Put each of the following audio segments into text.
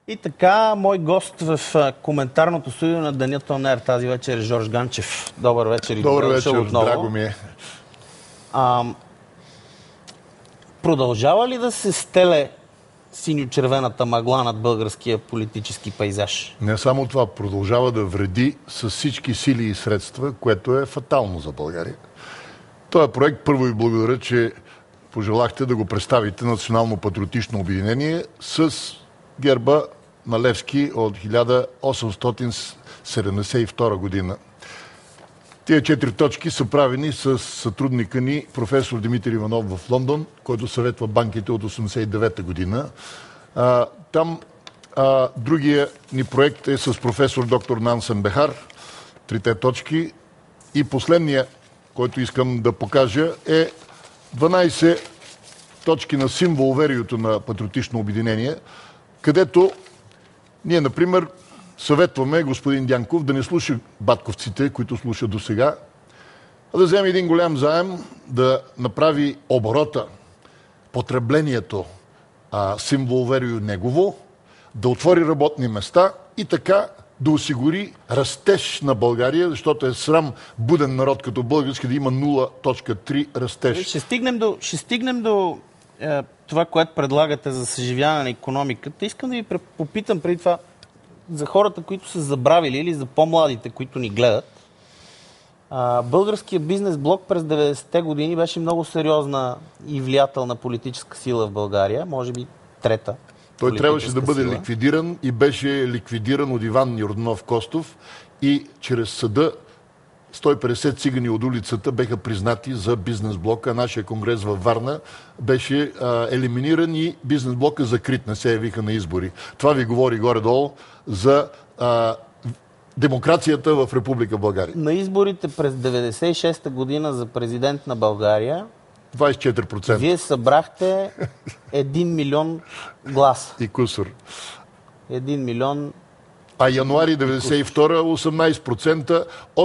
И така, мой гост в коментарното студио на Деня Тонер тази вечер е Жорж Ганчев. Добър вечер и добър вечер, отново. драго ми е. Продължава ли да се стеле синьо-червената мъгла над българския политически пейзаж? Не само това, продължава да вреди с всички сили и средства, което е фатално за България. Този проект, първо ви благодаря, че пожелахте да го представите Национално-патриотично обединение с герба на Левски от 1872 година. Тия 4 точки са правени с сътрудника ни професор Димитър Иванов в Лондон, който съветва банките от 1989 година. Там другия ни проект е с професор доктор Нансен Бехар, 3 точки. И последния, който искам да покажа, е 12 точки на символ-верието на Патриотично обединение, където ние, например, съветваме господин Дянков да не слуша батковците, които слуша до сега, а да вземе един голям заем, да направи оборота, потреблението, символ-верието негово, да отвори работни места и така да осигури растеж на България, защото е срам буден народ като български да има 0.3 растеж. Ще стигнем до това, което предлагате за съживяване на икономиката. Искам да ви попитам преди това за хората, които са забравили, или за по-младите, които ни гледат. Българският бизнес блок през 90-те години беше много сериозна и влиятелна политическа сила в България, може би трета. Той трябваше да бъде ликвидиран и беше ликвидиран от Иван Йорданов Костов и чрез съда 150 цигани от улицата беха признати за бизнес блок, а нашия конгрес във Варна беше елиминиран и бизнес блока закрит, не се явиха на избори. Това ви говори горе-долу за демокрацията в Република България. На изборите през 96-та година за президент на България 24%. Вие събрахте 1 милион гласа. И кусор. 1 милион. А януари 92 18%,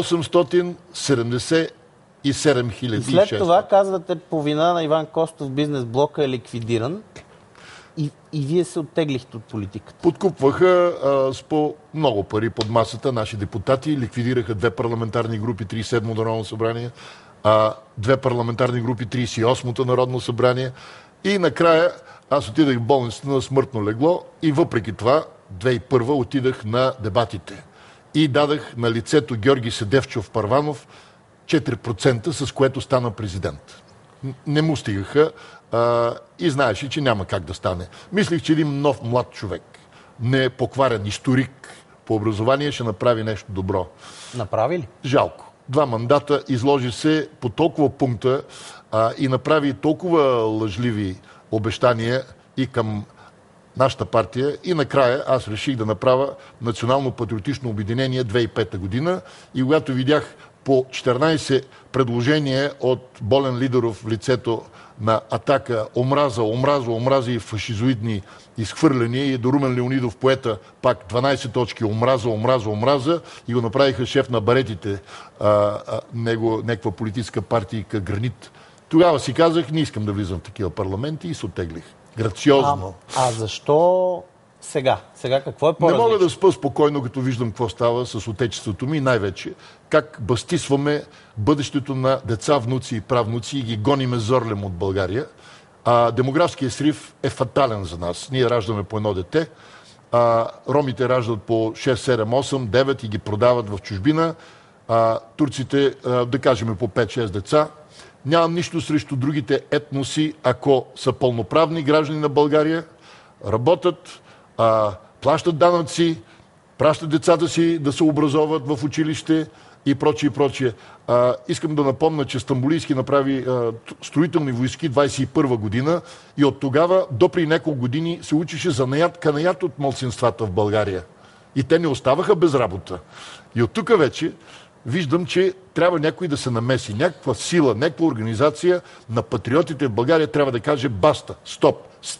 877 хиляди. И след това казвате, по вина на Иван Костов бизнес блока е ликвидиран и вие се оттеглихте от политиката. Подкупваха с по много пари под масата наши депутати, ликвидираха 2 парламентарни групи, 37-то Народно събрание, 2 парламентарни групи, 38-то Народно събрание и накрая аз отидах в болницата на смъртно легло и въпреки това 2001 отидах на дебатите и дадах на лицето Георги Седевчов Първанов 4%, с което стана президент. Не му стигаха и знаеше, че няма как да стане. Мислих, че един нов млад човек, непокварен историк по образование, ще направи нещо добро. Направи ли? Жалко. 2 мандата, изложи се по толкова пункта и направи толкова лъжливи обещания и към нашата партия и накрая аз реших да направя Национално-патриотично обединение 2005 година и когато видях по 14 предложения от Болен Лидеров в лицето на Атака, омраза и фашизоидни изхвърляния и до Румен Леонидов поета пак 12 точки омраза и го направиха шеф на баретите, някаква политическа партийка Гранит. Тогава си казах, не искам да влизам в такива парламенти и се оттеглих. Грациозно. Защо сега? Сега какво е по-различно? Не мога да спа спокойно, като виждам какво става с отечеството ми и най-вече как бастисваме бъдещето на деца, внуци и правнуци и ги гониме зорлем от България. Демографският срив е фатален за нас. Ние раждаме по 1 дете, ромите раждат по 6, 7, 8, 9 и ги продават в чужбина. Турците, да кажем, по 5-6 деца. Нямам нищо срещу другите етноси, ако са пълноправни граждани на България, работят, плащат данъци, пращат децата си да се образоват в училище и прочие. Искам да напомня, че Стамболийски направи строителни войски 21 година и от тогава до при няколко години се учеше канаят от малцинствата в България. И те не оставаха без работа. И от тук вече виждам, че трябва някой да се намеси. Някаква сила, някаква организация на патриотите в България трябва да каже баста, стоп,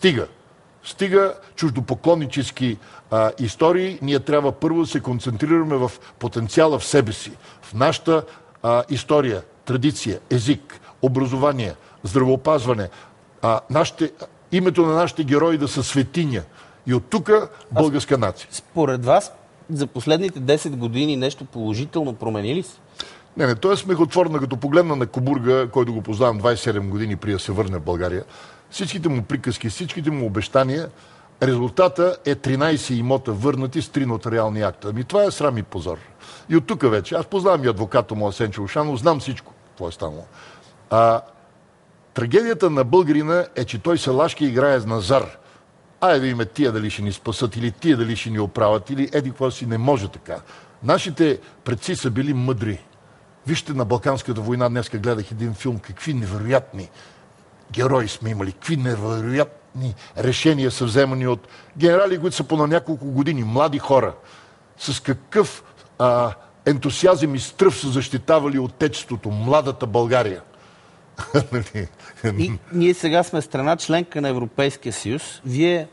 стига чуждопоклоннически истории. Ние трябва първо да се концентрираме в потенциала в себе си, в нашата история, традиция, език, образование, здравеопазване. Името на нашите герои да са светиня И от тук българска нация. Според вас, за последните 10 години нещо положително промени ли се? Не, той е смехотворно, като погледна на Кобурга, който го познавам 27 години при да се върне в България. Всичките му приказки, всичките му обещания, резултата е 13 имота върнати с 3 нотариални акта. Ами това е срам и позор. И от тук вече, аз познавам и адвоката му Асенчо Ушанов, знам всичко, какво е станало. Трагедията на българина е, че той се лашки играе с Назар. Айде да име тия дали ще ни спасат, или тия дали ще ни оправят, или еди какво си, не може така. Нашите предци са били мъдри. Вижте, на Балканската война днеска гледах един филм, какви невероятни герои сме имали, какви невероятни решения са вземани от генерали, които са по на няколко години, млади хора. С какъв ентусиазъм и стръв са защитавали отечеството, младата България. И ние сега сме страна членка на Европейския съюз. Вие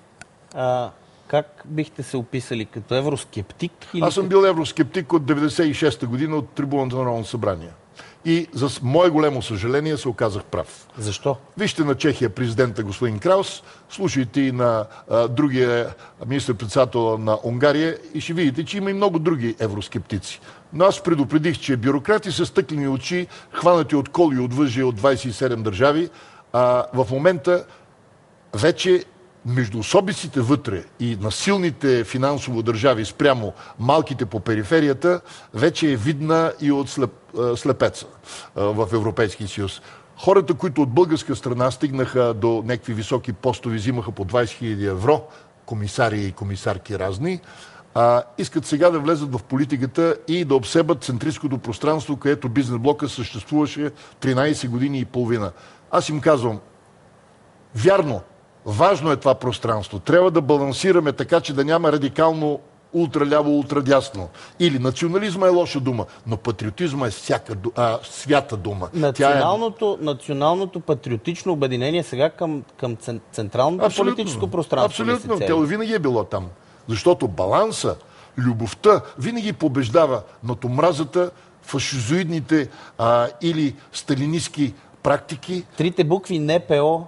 как бихте се описали? Като евроскептик? Или... Аз съм бил евроскептик от 96-та година от трибуната на Народното събрание. И за мое големо съжаление се оказах прав. Защо? Вижте на Чехия президента господин Краус, слушайте и на другия министър-председател на Унгария и ще видите, че има и много други евроскептици. Но аз предупредих, че бюрократи са стъклени очи, хванати от кол и от въжи от 27 държави. В момента вече между особиците вътре и на силните финансово държави спрямо малките по периферията, вече е видна и от слепеца в Европейския съюз. Хората, които от българска страна стигнаха до някакви високи постове, взимаха по 20 000 евро, комисари и комисарки разни, искат сега да влезат в политиката и да обсебат центристското пространство, където бизнес блока съществуваше 13 години и половина. Аз им казвам, вярно, важно е това пространство. Трябва да балансираме така, че да няма радикално ултраляво, ултрадясно. Или национализма е лоша дума, но патриотизма е свята дума. Националното патриотично обединение сега към централното политическо пространство. Абсолютно. Тя винаги е било там. Защото баланса, любовта винаги побеждава над омразата, фашизоидните или сталинистки практики. Трите букви НПО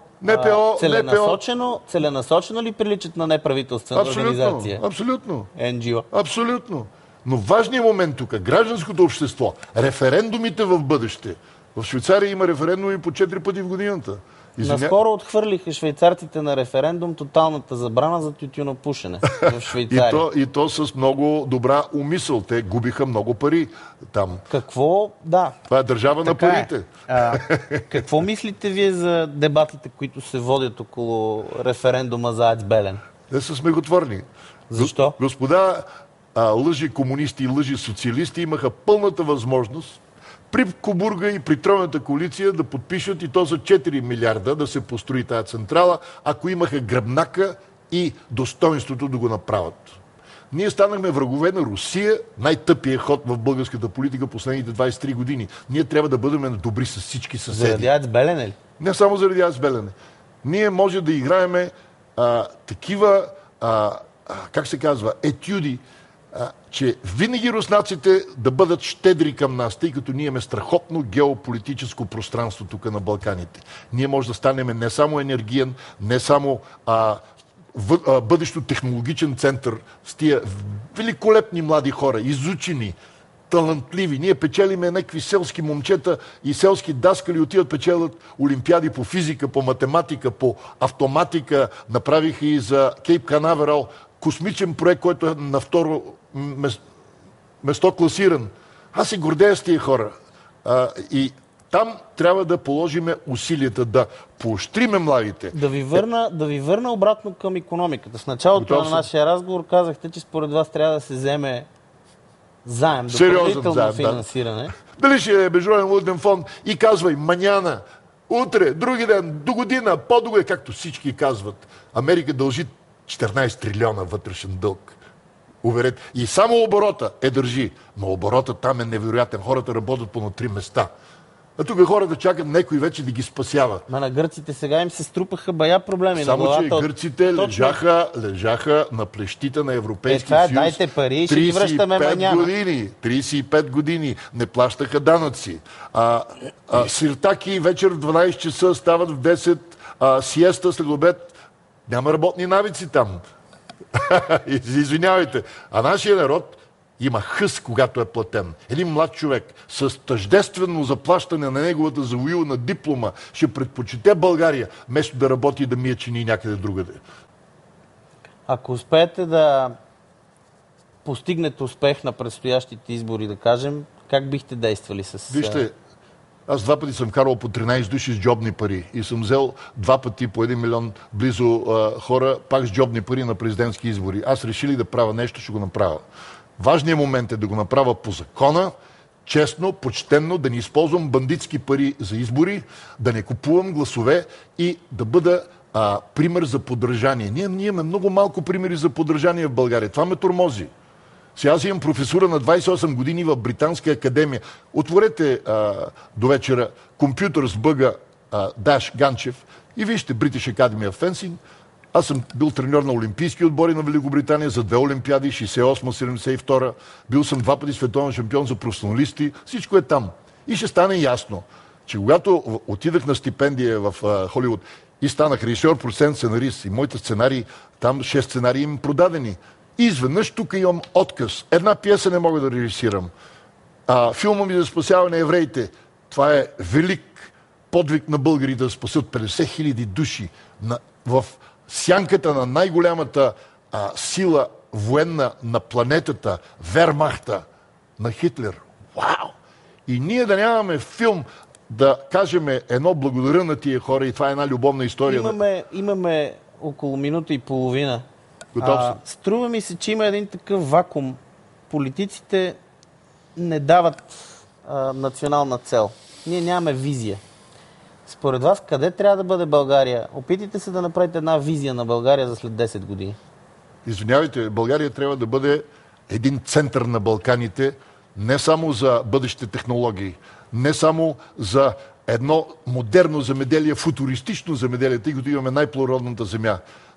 целенасочено ли приличат на неправителствена организация? Абсолютно. NGO. Абсолютно. Но важният момент тук, гражданското общество, референдумите в бъдеще. В Швейцария има референдуми по 4 пъти в годината. Наскоро отхвърлиха швейцарците на референдум тоталната забрана за тютюнопушене в Швейцария. И то с много добра умисъл. Те губиха много пари там. Какво? Да. Това е държава на парите. Какво мислите вие за дебатите, които се водят около референдума за АЕЦ Белене? Те са смехотворни. Защо? Господа лъжи комунисти и лъжи социалисти имаха пълната възможност при Кобурга и при Тройната коалиция да подпишат и то за 4 милиарда да се построи тази централа, ако имаха гръбнака и достоинството да го направят. Ние станахме врагове на Русия, най-тъпия ход в българската политика последните 23 години. Ние трябва да бъдем добри с всички съседи. Заради АЕЦ Белене ли? Не само заради АЕЦ Белене. Ние може да играеме такива, как се казва, етюди, че винаги руснаците да бъдат щедри към нас, тъй като ние имаме страхотно геополитическо пространство тук на Балканите. Ние може да станем не само енергиен, не само бъдещо технологичен център с тия великолепни млади хора, изучени, талантливи. Ние печелиме някакви селски момчета и селски даскали отиват печелят олимпиади по физика, по математика, по автоматика. Направиха и за Кейп Канаверал космичен проект, който е на второ место класиран. Аз се гордея с тия хора. И там трябва да положиме усилията да поощриме младите. Да ви върна обратно към икономиката. В началото на нашия разговор казахте, че според вас трябва да се вземе заем, допълнително финансиране. Да. Дали ще е Международен валутен фонд и казвай маняна, утре, други ден, до година, по-догодина, както всички казват. Америка дължи 14 трилиона вътрешен дълг. Уверете. И само оборота държи. Но оборота там е невероятен. Хората работят по на 3 места. А тук хората чакат някой вече да ги спасява. На гърците сега им се струпаха бая проблеми. Само, че гърците лежаха на плещите на Европейския съюз. Дайте пари и ще ги връщаме маняна. 35 години не плащаха данъци. Сиртаки вечер в 12 часа стават в 10, сиеста след обед. Няма работни навици там. Извинявайте. А нашия народ има хъс, когато е платен. Един млад човек с тъждествено заплащане на неговата завоювана диплома ще предпочете България, вместо да работи и да мие чини някъде другаде. Ако успеете да постигнете успех на предстоящите избори, да кажем, как бихте действали с... Вижте, аз 2 пъти съм карал по 13 души с джобни пари и съм взел 2 пъти по 1 милион близо хора, пак с джобни пари на президентски избори. Аз решили да правя нещо, ще го направя. Важният момент е да го направя по закона, честно, почтенно, да не използвам бандитски пари за избори, да не купувам гласове и да бъда пример за подражание. Ние имаме много малко примери за подражание в България. Това ме тормози. Сега аз имам професура на 28 години в Британска академия. Отворете до вечера Computers Бъга Даш Ганчев и вижте British Academy of Fencing. Аз съм бил треньор на олимпийски отбори на Великобритания за 2 олимпиади, 68-72. Бил съм 2 пъти световен шампион за професионалисти. Всичко е там. И ще стане ясно, че когато отидах на стипендия в Холивуд и станах режисьор, процент сценарист и моите сценарии, там 6 сценарии им продадени. И изведнъж тук имам отказ. Една пиеса не мога да режисирам. Филма ми за спасяване на евреите. Това е велик подвиг на българите да спасят 50 хиляди души в сянката на най-голямата сила военна на планетата, Вермахта на Хитлер. Вау! И ние да нямаме филм да кажем едно благодаря на тия хора и това е една любовна история. Имаме около минута и половина. Струва ми се, че има един такъв вакуум. Политиците не дават национална цел. Ние нямаме визия. Според вас, къде трябва да бъде България? Опитайте се да направите една визия на България за след 10 години. Извинявайте, България трябва да бъде един център на Балканите, не само за бъдещите технологии, не само за едно модерно земеделие, футуристично земеделие, тъй като имаме най-плодородната земя.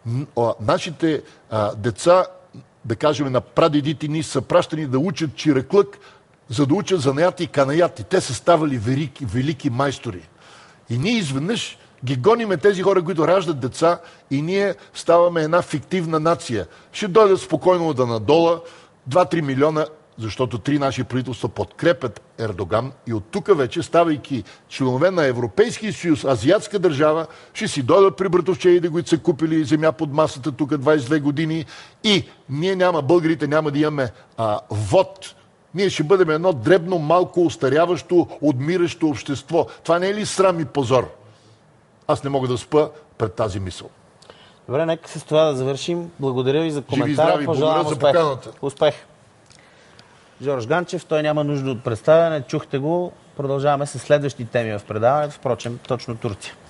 Нашите деца, да кажем, на прадедите ни са пращани да учат чиръклък, за да учат занаят и канаят. И те са ставали велики майстори. И ние изведнъж ги гониме тези хора, които раждат деца и ние ставаме една фиктивна нация. Ще дойдат спокойно да надола 2-3 милиона, защото 3 наши правителства подкрепят Ердоган и от тук вече, ставайки членове на Европейския съюз, азиатска държава, ще си дойдат при братовчеите, които са купили земя под масата тук 22 години и ние българите няма да имаме вод. Ние ще бъдем едно дребно, малко, остаряващо, отмиращо общество. Това не е ли срам и позор? Аз не мога да спа пред тази мисъл. Добре, нека с това да завършим. Благодаря ви за коментара. Живи и здрави, благодаря за поканата. Успех! Жорж Ганчев, той няма нужда от представяне. Чухте го. Продължаваме с следващи теми в предаването, впрочем, точно Турция.